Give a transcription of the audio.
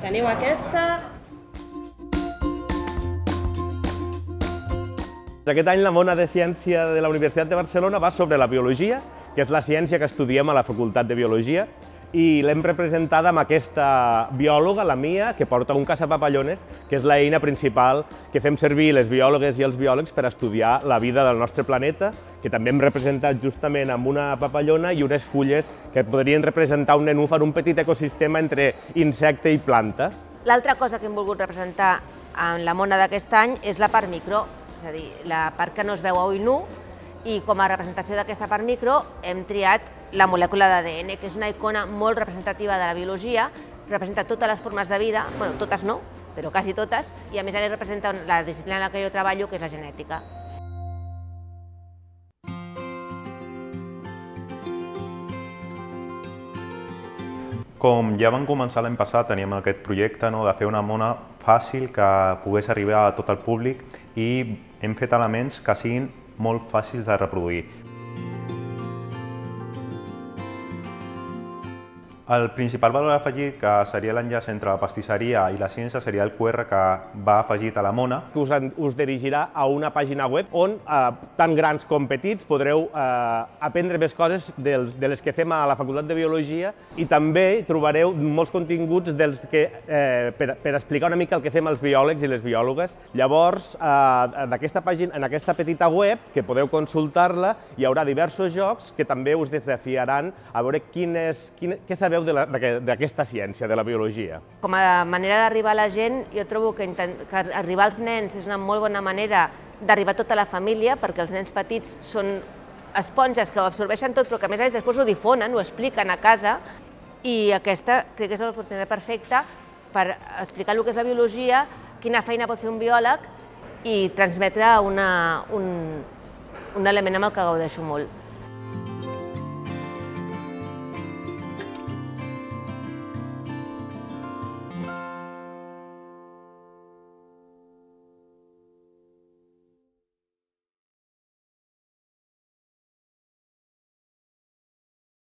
Teniu aquesta. Aquest any la Mona de Ciència de la Universitat de Barcelona va sobre la biologia, que és la ciència que estudiem a la Facultat de Biologia, i l'hem representada amb aquesta biòloga, la Mia, que porta un caçapapallones, que és l'eina principal que fem servir les biòlogues i els biòlegs per estudiar la vida del nostre planeta, que també hem representat justament amb una papallona i unes fulles que podrien representar un nenúfar, un petit ecosistema entre insecte i planta. L'altra cosa que hem volgut representar en la Mona d'aquest any és la part micro, és a dir, la part que no es veu a ull nu, i com a representació d'aquesta part micro hem triat la molècula d'ADN, que és una icona molt representativa de la biologia, representa totes les formes de vida, bueno, totes no, però quasi totes, i a més a més representa la disciplina en la que jo treballo, que és la genètica. Com ja vam començar l'any passat, teníem aquest projecte de fer una mona fàcil que pogués arribar a tot el públic i hem fet elements que siguin molt fàcils de reproduir. El principal valor afegit, que seria l'enllaç entre la pastisseria i la ciència, seria el QR que va afegit a la Mona. Us dirigirà a una pàgina web on tant grans com petits podreu aprendre més coses de les que fem a la Facultat de Biologia, i també trobareu molts continguts per explicar una mica el que fem els biòlegs i les biòlogues. Llavors, en aquesta petita web, que podeu consultar-la, hi haurà diversos jocs que també us desafiaran a veure què sabeu d'aquesta ciència, de la biologia. Com a manera d'arribar a la gent, jo trobo que arribar als nens és una molt bona manera d'arribar a tota la família, perquè els nens petits són esponges que ho absorbeixen tot, però que a més a més després ho difonen, ho expliquen a casa, i aquesta crec que és l'oportunitat perfecta per explicar el que és la biologia, quina feina pot fer un biòleg i transmetre un element amb el que gaudeixo molt.